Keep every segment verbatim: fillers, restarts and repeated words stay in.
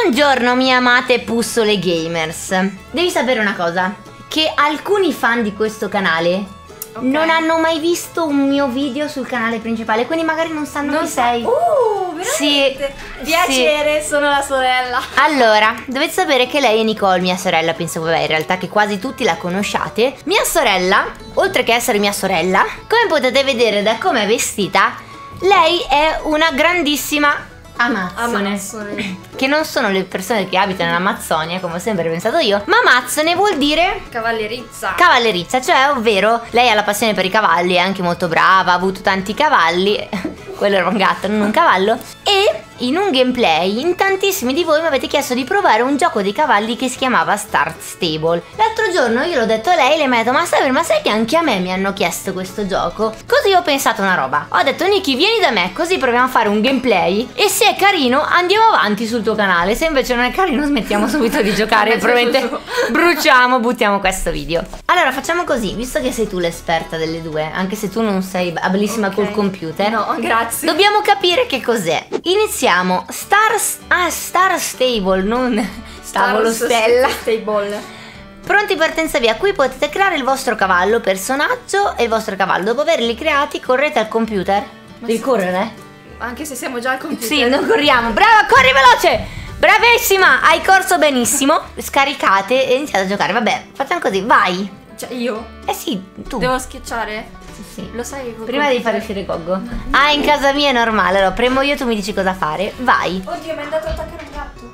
Buongiorno mie amate puzzole gamers. Devi sapere una cosa, che alcuni fan di questo canale okay. non hanno mai visto un mio video sul canale principale, quindi magari non sanno non chi sa sei. Uh, veramente? Sì, piacere, sì. Sono la sorella. Allora, dovete sapere che lei è Nicole, mia sorella. Penso vabbè, in realtà che quasi tutti la conosciate. Mia sorella, oltre che essere mia sorella, come potete vedere da come è vestita, lei è una grandissima Amazzone. Amazzone. Che non sono le persone che abitano in Amazzonia, come ho sempre pensato io, ma Amazzone vuol dire cavallerizza. Cavallerizza, cioè ovvero lei ha la passione per i cavalli, è anche molto brava, ha avuto tanti cavalli. Quello era un gatto, non un cavallo. E in un gameplay in tantissimi di voi mi avete chiesto di provare un gioco dei cavalli che si chiamava Start Stable. L'altro giorno io l'ho detto a lei, lei mi ha detto ma sai, ma sai che anche a me mi hanno chiesto questo gioco? Così ho pensato una roba, ho detto Niki vieni da me così proviamo a fare un gameplay e se è carino andiamo avanti sul tuo canale, se invece non è carino smettiamo subito di giocare e probabilmente bruciamo, buttiamo questo video. Allora facciamo così, visto che sei tu l'esperta delle due, anche se tu non sei abilissima okay. col computer. No, grazie. Dobbiamo capire che cos'è. Iniziamo. Star, ah, Star Stable, non Stavolo Stella. Stable. Pronti, partenza via. Qui potete creare il vostro cavallo, personaggio e il vostro cavallo. Dopo averli creati correte al computer. Ma devi sì. correre? Anche se siamo già al computer. Sì, non corriamo. Brava, corri veloce. Bravissima, hai corso benissimo. Scaricate e iniziate a giocare. Vabbè, facciamo così, vai. Cioè io? Eh sì, tu. Devo schiacciare? Sì. Lo sai che prima devi fare uscire Goggo. Ah, in casa mia è normale. Allora premo io, tu mi dici cosa fare. Vai. Oddio, mi è andato ad attaccare un gatto.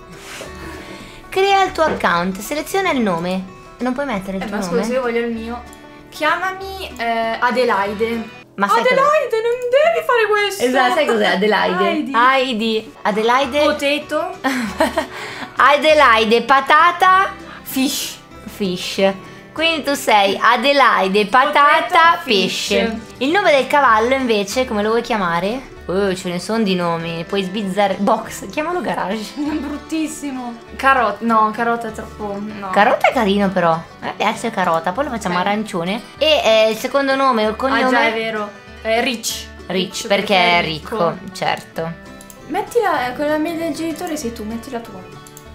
Crea il tuo account, seleziona il nome. Non puoi mettere il eh, tuo ma nome. Ma scusa, io voglio il mio. Chiamami eh, Adelaide. Ma sai Adelaide, non devi fare questo. Esatto, sai cos'è Adelaide? Heidi. Heidi. Adelaide. Potato. Adelaide, patata. Fish. Fish. Quindi tu sei Adelaide, patata, fish. Il nome del cavallo invece come lo vuoi chiamare? Oh, ce ne sono di nomi, puoi sbizzarre. Box, chiamalo Garage. Bruttissimo. Carota, no, carota è troppo, no. Carota è carino però, a me piace carota, poi lo facciamo okay. arancione. E eh, il secondo nome o il cognome? Ah già, è vero, è Rich. Rich, Rich perché, perché è ricco, ricco, certo. Mettila, con la mail del genitore sei tu, metti la tua.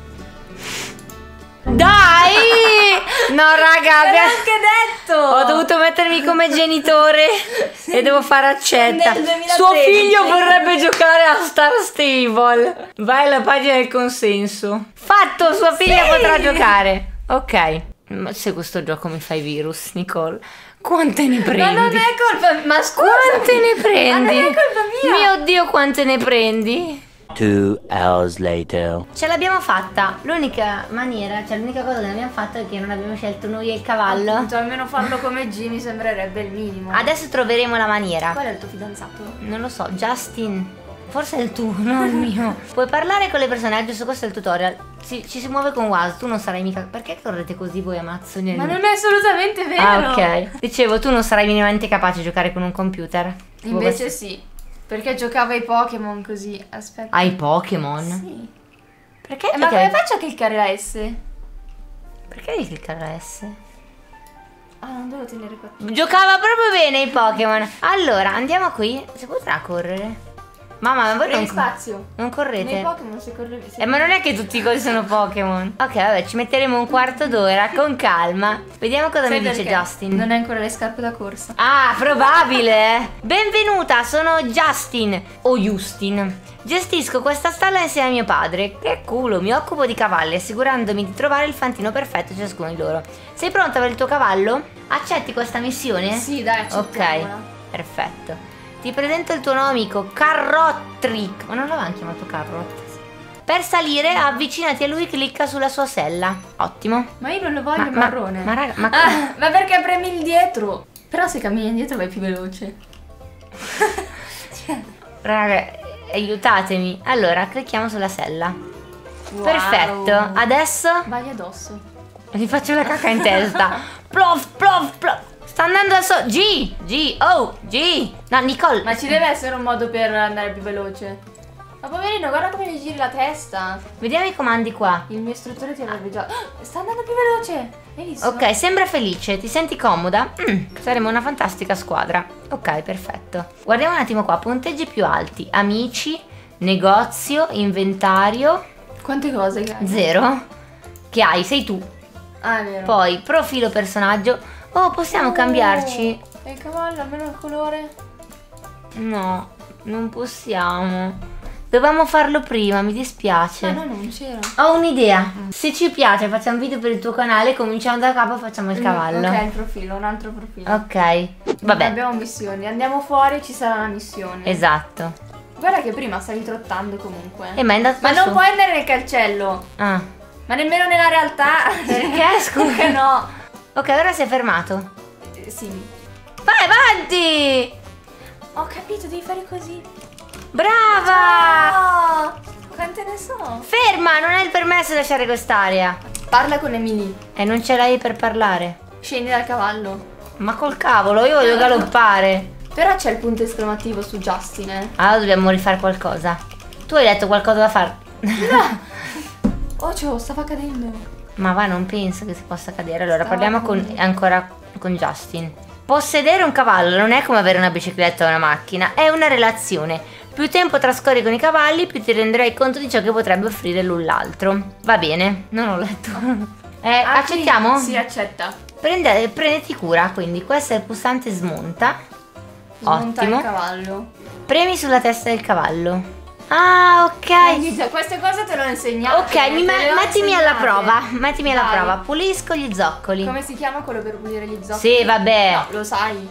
Dai! No raga, l'ho anche detto! Ho dovuto mettermi come genitore e devo fare accetta. Suo figlio vorrebbe giocare a Star Stable. Vai alla pagina del consenso. Fatto, sua figlia sì. potrà giocare. Ok. Ma se questo gioco mi fai virus, Nicole, quante ne prendi? Ma non è colpa mia, ma scusa! Quante ne prendi? Ma non è colpa mia! Mio Dio, quante ne prendi? Two hours later. Ce l'abbiamo fatta. L'unica maniera, cioè l'unica cosa che non abbiamo fatto è che non abbiamo scelto noi e il cavallo. Cioè, almeno farlo come G mi sembrerebbe il minimo. Adesso troveremo la maniera. Qual è il tuo fidanzato? Non lo so, Justin. Forse è il tuo, non il mio. Puoi parlare con le persone, giusto questo è il tutorial. Si, ci si muove con W A S, tu non sarai mica. Perché correte così voi Amazzoni? Ma non è assolutamente vero. Ah, ok. Dicevo, tu non sarai minimamente capace di giocare con un computer. Invece sì. Perché giocavo ai Pokémon così, aspetta. Ai Pokémon? Sì. Perché? Eh, ma come faccio a cliccare la S? Perché devi cliccare la S? Ah, non devo tenere qua. Giocava proprio bene i Pokémon. Allora, andiamo qui. Si potrà correre? Mamma, ma voi non, spazio. non correte? Nei Pokémon si corre. Si eh, ma non è che tutti i cosi sono Pokémon. Ok, vabbè, ci metteremo un quarto d'ora con calma. Vediamo cosa Sai mi dice perché? Justin. Non hai ancora le scarpe da corsa. Ah, probabile. Benvenuta, sono Justin o Justin. Gestisco questa stalla insieme a mio padre. Che culo, mi occupo di cavalli, assicurandomi di trovare il fantino perfetto a ciascuno di loro. Sei pronta per il tuo cavallo? Accetti questa missione? Sì, dai, accettiamola. Ok, perfetto. Ti presento il tuo nuovo amico, Carrotrick. Ma non l'avevamo chiamato Carrot? Per salire, avvicinati a lui e clicca sulla sua sella. Ottimo. Ma io non lo voglio ma, marrone. Ma, ma raga, ma, ah, ma perché premi il dietro? Però se cammini indietro vai più veloce. cioè. Raga, aiutatemi. Allora, clicchiamo sulla sella. Wow. Perfetto. Adesso vai addosso. Gli faccio la caca in testa. Plof, plof, plof. Sta andando da so... G, G, oh, G. No, Nicole. Ma ci deve essere un modo per andare più veloce. Ma poverino, guarda come gli giri la testa. Vediamo i comandi qua. Il mio istruttore ti avrebbe già... Sta andando più veloce. Hai visto? Ok, sembra felice. Ti senti comoda? Mm, saremo una fantastica squadra. Ok, perfetto. Guardiamo un attimo qua. Punteggi più alti. Amici, negozio, inventario, Quante cose che hai? Zero. Che hai? Sei tu. Ah, è vero. Poi profilo personaggio. Oh, possiamo Oh, cambiarci? E il cavallo, almeno il colore? No, non possiamo. Dovevamo farlo prima, mi dispiace. Ma no, non c'era. Ho un'idea. Se ci piace facciamo un video per il tuo canale, cominciamo da capo e facciamo il cavallo. Mm, ok, il profilo, un altro profilo. Ok. Vabbè. Abbiamo missioni, andiamo fuori, ci sarà una missione. Esatto. Guarda che prima stavi trottando comunque. E ma è andato Ma su. non puoi andare nel cancello. Ah. Ma nemmeno nella realtà. Perché? Scusa. No. Ok, ora si è fermato. Eh, sì. Vai avanti! Ho capito, devi fare così. Brava! Oh, quante ne so? Ferma, non hai il permesso di lasciare quest'area. Parla con Emily. E non ce l'hai per parlare. Scendi dal cavallo. Ma col cavolo, io voglio galoppare. Però c'è il punto esclamativo su Justin, eh. Allora dobbiamo rifare qualcosa. Tu hai detto qualcosa da fare. Oh, ciò, stava cadendo. Ma va, non penso che si possa cadere. Allora parliamo con, ancora con Justin. Possedere un cavallo non è come avere una bicicletta o una macchina, è una relazione. Più tempo trascorri con i cavalli, più ti renderai conto di ciò che potrebbe offrire l'un l'altro. Va bene, non ho letto. Eh, Ah, accettiamo? Sì, accetta. Prende, prenditi cura, quindi questo è il pulsante smonta. Smonta Ottimo. il cavallo. Premi sulla testa del cavallo. Ah, ok. Quindi, queste cose te l'ho insegnato. Ok, mi me- mettimi alla prova. Mettimi alla Vai. prova. Pulisco gli zoccoli. Come si chiama quello per pulire gli zoccoli? Sì, vabbè. No, lo sai.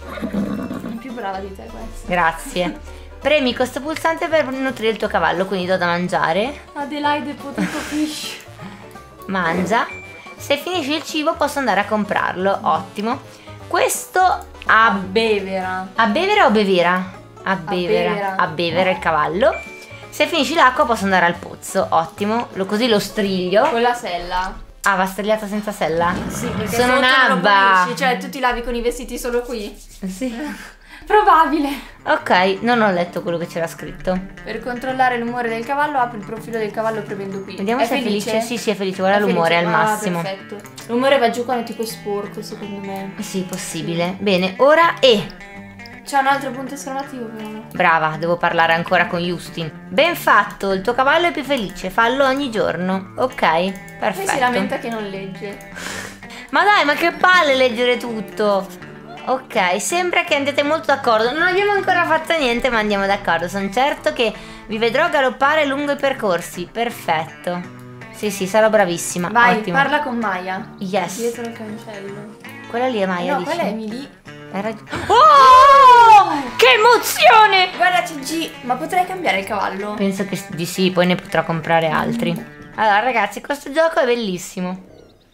È più brava di te questa. Grazie. Premi questo pulsante per nutrire il tuo cavallo, quindi do da mangiare. Adelaide potato fish. Mangia. Se finisci il cibo posso andare a comprarlo. Ottimo. Questo a, Bevera. a bevere o bevera? A bevere. bevera. A bevere il cavallo. Se finisci l'acqua posso andare al pozzo. Ottimo. Lo, così lo striglio. Con la sella. Ah, va strigliata senza sella? Sì, perché sono sotto non lo un'abba. pulisci, cioè tu ti lavi con i vestiti solo qui? Sì. Probabile. Ok, non ho letto quello che c'era scritto. Per controllare l'umore del cavallo apri il profilo del cavallo premendo qui. Vediamo se è felice. Sì, sì, è felice. Guarda È l'umore felice. al Ah, massimo. perfetto. L'umore va giù quando è tipo sporco, secondo me. Sì, possibile. Bene, ora E. C'è un altro punto esclamativo però. Brava, devo parlare ancora con Justin. Ben fatto, il tuo cavallo è più felice, fallo ogni giorno. Ok, Poi perfetto. si lamenta che non legge. Ma dai, ma che palle leggere tutto. Ok, sembra che andate molto d'accordo. Non abbiamo ancora fatto niente, ma andiamo d'accordo. Sono certo che vi vedrò galoppare lungo i percorsi. Perfetto. Sì, sì, sarò bravissima. Vai, Ottimo. parla con Maya. Yes. Dietro il cancello. Quella lì è Maya, no, dici? quella è Emily. Hai ragione. Oh! Che emozione! Guarda c'è G. Ma potrei cambiare il cavallo? Penso che di sì, poi ne potrò comprare altri. Allora ragazzi, questo gioco è bellissimo.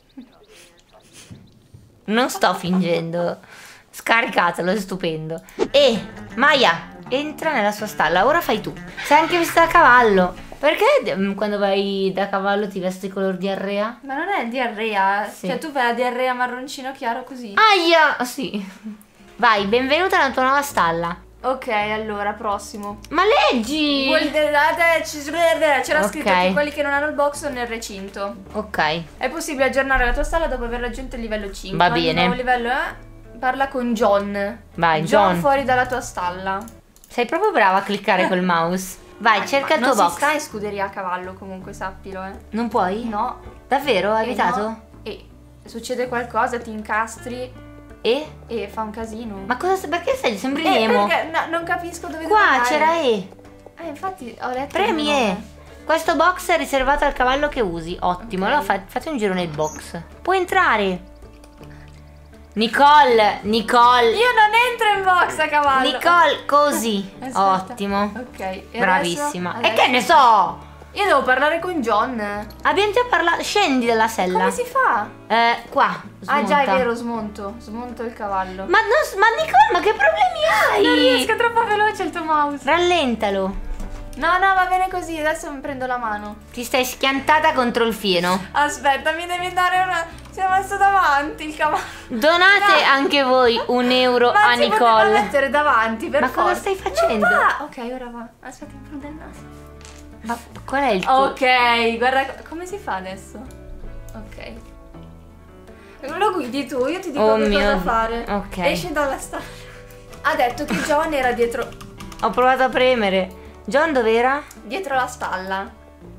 Non sto fingendo. Scaricatelo, è stupendo. E Maya, entra nella sua stalla. Ora fai tu. Sei anche vestita da cavallo. Perché mm, quando vai da cavallo ti vesti color diarrea? Ma non è diarrea. Sì. Cioè tu fai la diarrea marroncino chiaro così. Aia! Ah, sì. Vai, benvenuta nella tua nuova stalla. Ok, allora, prossimo. Ma leggi! Vuol dire- C'era Ok. scritto che quelli che non hanno il box sono nel recinto. Ok. È possibile aggiornare la tua stalla dopo aver raggiunto il livello cinque. Va Ogni bene. nuovo livello è... Parla con John. Vai, John. fuori dalla tua stalla. Sei proprio brava a cliccare col mouse. Vai, cerca il non tuo si box. sta in scuderia a cavallo comunque, sappilo, eh. Non puoi? No. Davvero? Hai E evitato? no. E succede qualcosa, ti incastri E? e fa un casino. Ma cosa perché sei? Sembri Eh, Nemo. perché no, non capisco dove Qua devo andare. c'era E. Eh, infatti ho letto Premi il nome. E. Questo box è riservato al cavallo che usi. Ottimo. Ok. Allora fa- fate un giro nel box. Puoi entrare. Nicole, Nicole. Io non entro in box a cavallo. Nicole, così. Aspetta. Ottimo. Ok. e Bravissima. adesso- E che ne so? Io devo parlare con John. Abbiamo già parlato. Scendi dalla sella. Come si fa? Eh, qua. Ah già, è smonta. vero, smonto. Smonto il cavallo. Ma, non- ma Nicole, ma che problemi hai? non riesco, è troppo veloce il tuo mouse. Rallentalo. No, no, va bene così. Adesso mi prendo la mano. Ti stai schiantata contro il fieno. Aspetta, mi devi dare una... Si è messo davanti il cavallo. Donate No. anche voi un euro Ma a si poteva Nicole. mettere davanti, per Ma cosa forza. stai facendo? Non va. Ok, ora va. Aspetta, mi prendo il naso. Ma qual è il tuo? Ok, guarda come si fa adesso. Ok. Lo guidi tu, io ti dico Oh che mio cosa Dio. fare. Ok. Esci dalla stalla. Ha detto che John era dietro Ho provato a premere. John dov'era? dietro la stalla.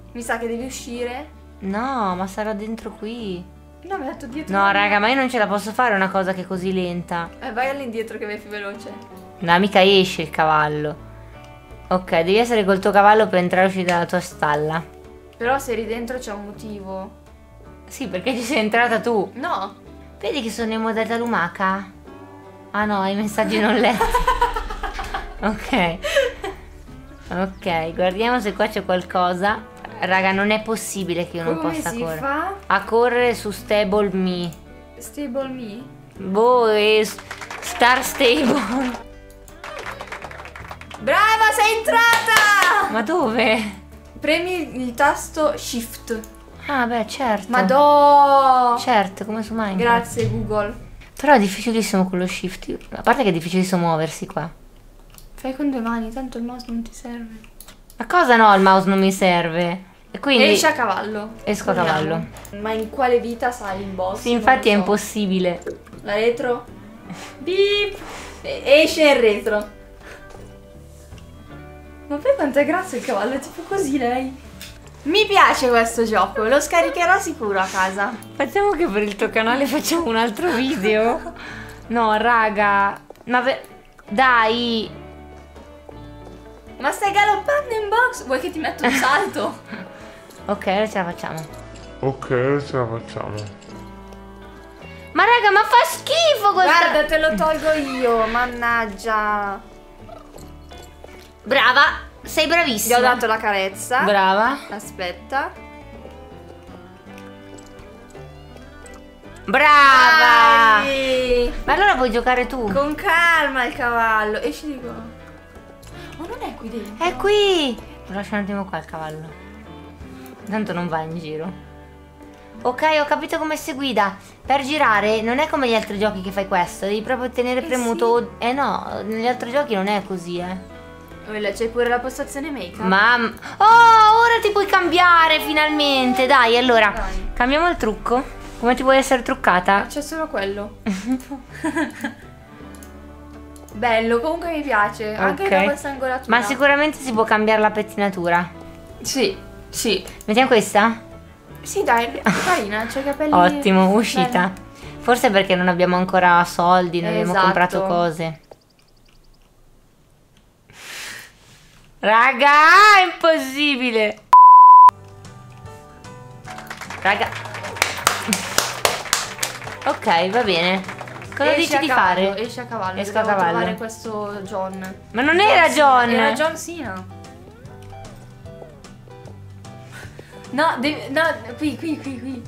Mi sa che devi uscire. No, ma sarà dentro qui. No, mi ha detto dietro. No, raga, ma io non ce la posso fare una cosa che è così lenta. Eh, vai all'indietro che vai più veloce. No, mica esce il cavallo. Ok, devi essere col tuo cavallo per entrare e uscire dalla tua stalla. Però se eri dentro c'è un motivo. Sì, perché ci sei entrata tu. No. Vedi che sono in modalità lumaca? Ah no, i messaggi non letti. Ok. Ok, guardiamo se qua c'è qualcosa. Raga, non è possibile che io non Come possa si correre. fa? A correre su Stable Me. Stable me? Boh, è s- Star Stable. Brava, sei entrata! Ma dove? Premi il tasto Shift. Ah, beh, certo. Madò! Certo, come su Minecraft. Grazie Google. Però è difficilissimo con lo shift. A parte che è difficilissimo muoversi qua. Fai con due mani, tanto il mouse non ti serve. Ma cosa no, il mouse non mi serve. E quindi Esci a cavallo. esco a cavallo. Ma in quale vita sai il boss? Sì, infatti è Non lo so. impossibile. La retro. Beep. E- esce il retro. Ma poi quanto è grasso il cavallo, è tipo così lei. Mi piace questo gioco, lo scaricherò sicuro a casa. Facciamo che per il tuo canale facciamo un altro video. No, raga. Ma ve- dai. Ma stai galoppando in box? Vuoi che ti metto un salto? Ok, ora ce la facciamo. Ok, ce la facciamo. Ma raga, ma fa schifo questa. Guarda, te lo tolgo io, mannaggia. Brava, sei Gli bravissima. ho dato la carezza. Brava. Aspetta. Brava. Dai. Ma allora puoi giocare tu. Con calma il cavallo. Esci di qua. Ma non è qui dentro. È qui. Lo lascio un attimo qua il cavallo. Tanto non va in giro. Ok, ho capito come si guida. Per girare non è come gli altri giochi che fai questo. Devi proprio tenere Eh premuto. Eh no, negli altri giochi non è così, eh. Quella, c'è pure la postazione make-up. Mamma. Oh, ora ti puoi cambiare finalmente. Dai, allora. Dai. Cambiamo il trucco. Come ti vuoi essere truccata? C'è solo quello. Bello, comunque mi piace. Anche Ok. da questa angolatura. Ma sicuramente si può cambiare la pettinatura. Sì, sì. Mettiamo questa? Sì, dai, è carina, c'è i capelli. Ottimo, uscita. Bello. Forse perché non abbiamo ancora soldi, non abbiamo Esatto. comprato cose. Raga, è impossibile. Raga. Ok, va bene. Cosa Esci dici a di cavallo, fare? Esci a cavallo. Esco a Devo cavallo. trovare questo John. Ma non era Cena. John. Era John Cena. No, devi, no, qui, qui, qui, qui.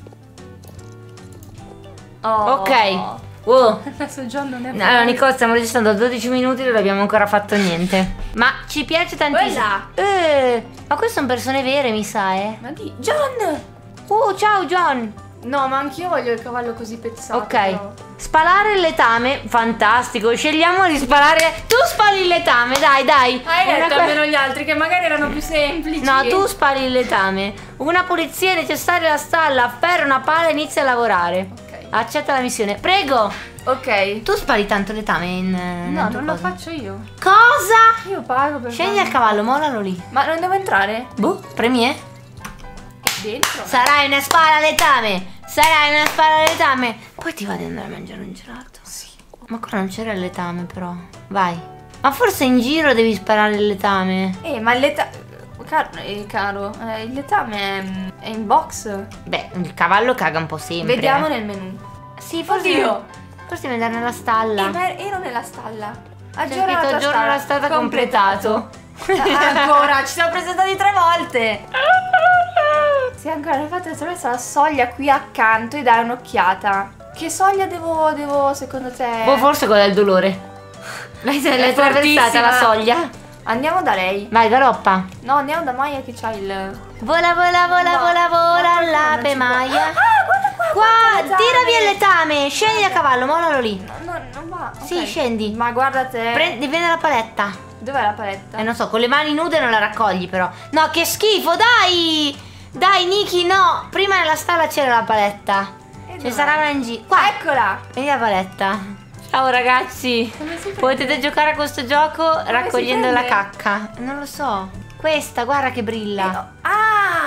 Oh. Ok. Wow. Adesso John non è Allora Nicole, stiamo registrando da dodici minuti e non abbiamo ancora fatto niente. Ma ci piace tantissimo. Eh, ma queste sono persone vere, mi sa, eh. Ma di John! Uh, ciao John. No, ma anch'io voglio il cavallo così pezzato. Ok. però. Spalare il letame, fantastico. Scegliamo di spalare. Tu spali il letame, dai, dai. Hai Una detto que- almeno gli altri che magari erano più semplici. No, tu spali il letame. Una pulizia è necessaria alla stalla. Afferra una pala e inizia a lavorare. Ok. Accetta la missione. Prego. Ok. Tu spali tanto letame in. No, nella tua non lo cosa? faccio io. Cosa? Io pago per Scendi farlo. al cavallo, mollalo lì. Ma non devo entrare? Boh, premi, eh. Dentro? Sarai una spalla letame. Sarai una spalla letame. Poi ti va di andare a mangiare un gelato. Sì. Ma qua non c'era il letame, però. Vai. Ma forse in giro devi sparare il letame. Eh, ma il letame... Caro, eh, caro eh, il letame è, è in box. Beh, il cavallo caga un po' sempre. Vediamo eh. nel menu. Sì, forse. Oddio. Forse devi andare nella stalla. Eh, ma ero nella stalla. C'è Aggiorna scritto la tua aggiorno la strada completato. Ancora, ci siamo presentati tre volte. Sì, ancora, infatti attraverso la soglia qui accanto e dai un'occhiata. Che soglia devo, devo secondo te? Boh, forse quella del dolore. L'hai l'hai attraversata la soglia. Andiamo da lei. Vai, galoppa. No, andiamo da Maya che c'ha il... Vola, vola, vola, No, vola, vola, no, l'ape non si può. Maya. Ah, guarda qua, Qua, guarda, tira via il letame. letame. Scendi a cavallo, mollalo lì. No, no, non va. Sì, ok. scendi. Ma guarda te. Prendi, viene la paletta. Dov'è la paletta? Eh, non so, con le mani nude non la raccogli però. No, che schifo, dai! Dai, Niki, no! Prima nella stalla c'era la paletta. E Ce dov'è? sarà una in giro. Qua! Eccola! Vedi la paletta. Ciao ragazzi. Come si prende? Potete giocare a questo gioco raccogliendo si la prende? cacca. Non lo so. Questa, guarda che brilla. Ah!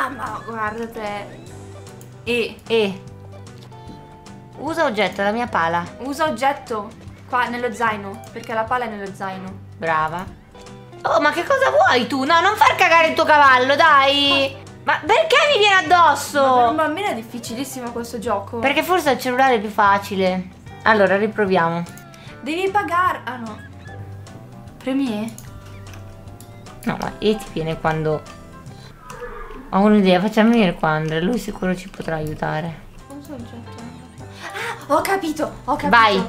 Ah, ma guarda te. E. E. Usa oggetto, la mia pala. Usa oggetto. Qua nello zaino. Perché la pala è nello zaino. Brava. Oh, ma che cosa vuoi tu? No, non far cagare il tuo cavallo, dai. Ma perché mi viene addosso? Ma per un bambino è difficilissimo questo gioco. Perché forse il cellulare è più facile. Allora, riproviamo. Devi pagare. Ah no. Premi E. No, ma E ti viene quando... Ho un'idea, facciamo venire qua Andrea, lui sicuro ci potrà aiutare. Usa oggetto. Ah, ho capito, ho capito. Vai.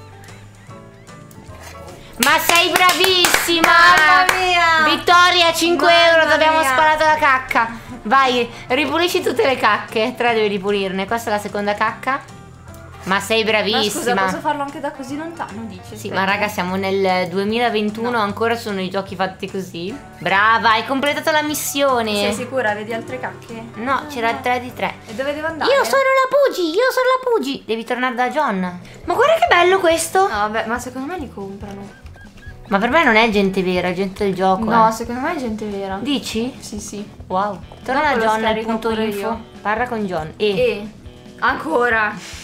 Ma sei bravissima! Mamma mia! Vittoria, cinque Mamma euro, ti abbiamo mia. sparato la cacca. Vai, ripulisci tutte le cacche. Tre devi ripulirne. Questa è la seconda cacca. Ma sei Ma bravissima. scusa, posso farlo anche da così lontano, dice? Sì, Aspetta. ma raga, siamo nel duemilaventuno, No. ancora sono i giochi fatti così. Brava, hai completato la missione. Sei sicura? Vedi altre cacche? No, c'era il tre di tre. E dove devo andare? Io sono la Pugi, io sono la Pugi. Devi tornare da John. Ma guarda che bello questo. No, vabbè, ma secondo me li comprano. Ma per me non è gente vera, è gente del gioco. No, eh. secondo me è gente vera. Dici? Sì, sì. Wow. Torna Dopo da lo John al scarico punto pure info. io. Parla con John. E. E. Ancora.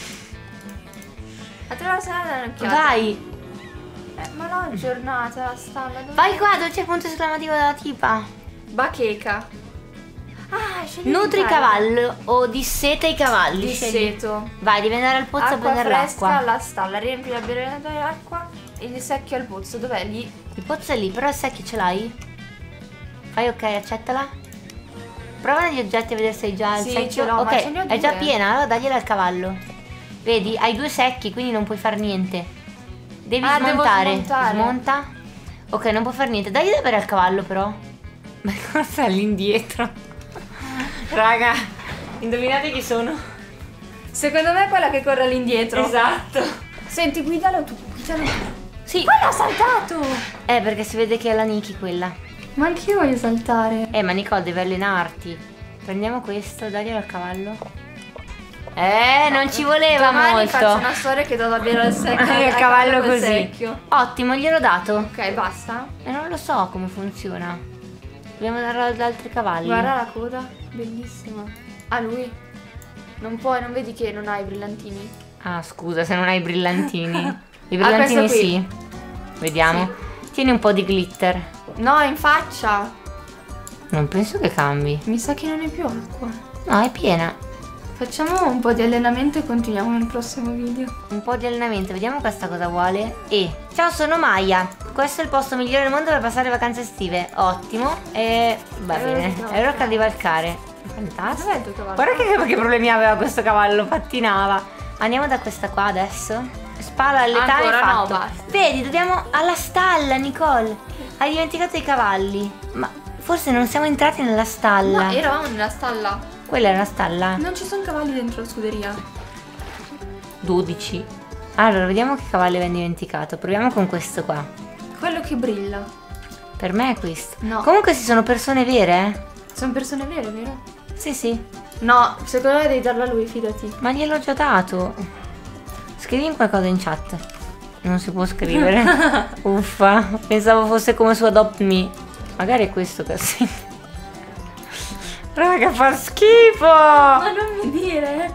A te la sala un'occhiata. Vai. Eh, ma no, è giornata, la stalla. Dove... Vai qua, dove c'è il punto esclamativo della tipa. Bacheca. Ah, scegli Nutri di fare. cavallo o disseta i cavalli. Di Scegli. seto. Vai, devi andare al pozzo a Acqua prendere fresca l'acqua. alla stalla. Riempi la birra d'acqua e il secchio al pozzo. Dov'è lì? Il pozzo è lì, però il secchio ce l'hai? Fai ok, accettala. Prova negli oggetti a vedere se hai già il Sì, secchio. ce l'ho, ma ok, ce ne ho è già due. piena, allora dagliela al cavallo. Vedi, hai due secchi, quindi non puoi fare niente. Devi Ah, devo smontare. smontare. Smonta. Ok, non puoi fare niente. Dagli da bere al cavallo, però. Ma cosa all'indietro? Raga, indovinate chi sono? Secondo me è quella che corre all'indietro. Esatto. Senti, guidalo tu, guidalo tu. Sì. Quello ha saltato! Eh, perché si vede che è la Niki quella. Ma anch'io voglio saltare. Eh, ma Nicole, devi allenarti. Prendiamo questo, daglielo al cavallo. Eh, non ci voleva Domani molto. faccio una storia che do da bere al secchio. Anche il al cavallo col così. secchio. Ottimo, gliel'ho dato. Ok, basta. E non lo so come funziona. Dobbiamo darlo ad altri cavalli. Guarda la coda, bellissima. Ah, lui? Non puoi, non vedi che non ha i brillantini? Ah, scusa, se non hai i brillantini. I Ah, brillantini questo qui. sì. Vediamo. Tieni un po' di glitter. No, in faccia. Non penso che cambi. Mi sa che non è più acqua. No, è piena. Facciamo un po' di allenamento e continuiamo nel prossimo video. Un po' di allenamento, vediamo questa cosa vuole. E ciao, sono Maya. Questo è il posto migliore del mondo per passare le vacanze estive. Ottimo. E va Eh, bene. no. È ora che arriva il care. Fantastico. Dov'è il tuo cavallo? Guarda che, che problemi aveva questo cavallo, pattinava. Andiamo da questa qua adesso. Spalla all'età e Ancora no, fatto. basta. Vedi, dobbiamo alla stalla, Nicole. Hai dimenticato i cavalli. Ma forse non siamo entrati nella stalla. No, eravamo nella stalla. Quella è una stalla. Non ci sono cavalli dentro la scuderia. dodici. Allora, vediamo che cavalli abbiamo dimenticato. Proviamo con questo qua. Quello che brilla. Per me è questo. No. Comunque si sono persone vere, eh? Sono persone vere, vero? Sì, sì. No, secondo me devi darlo a lui, fidati. Ma gliel'ho già dato. Scrivi qualcosa in chat. Non si può scrivere. Uffa. Pensavo fosse come su Adopt Me. Magari è questo che ho sentito. Raga, fa schifo. Ma non mi dire.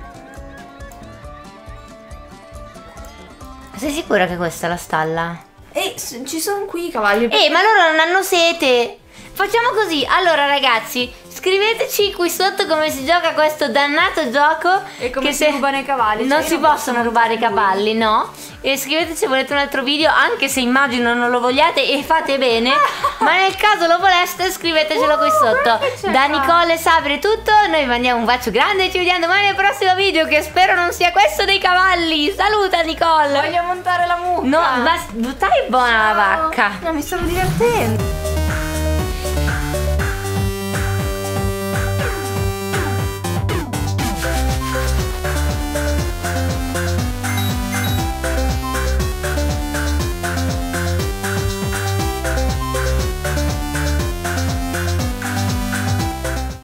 Sei sicura che questa è la stalla? E s- ci sono qui i cavalli. Eh, ma loro non hanno sete. Facciamo così. Allora, ragazzi, scriveteci qui sotto come si gioca questo dannato gioco. E come che si se- rubano i cavalli. Non Cioè, si io possono posso rubare i montare lui. cavalli, no? E scriveteci se volete un altro video, anche se immagino non lo vogliate e fate bene. Ma nel caso lo voleste, scrivetecelo qui sotto. guarda che c'è Da qua. Nicole e Sabri è tutto. Noi vi mandiamo un bacio grande e ci vediamo domani nel prossimo video, che spero non sia questo dei cavalli. Saluta, Nicole. Voglio montare la mucca. No, ma stai buona la vacca. No, mi stavo divertendo.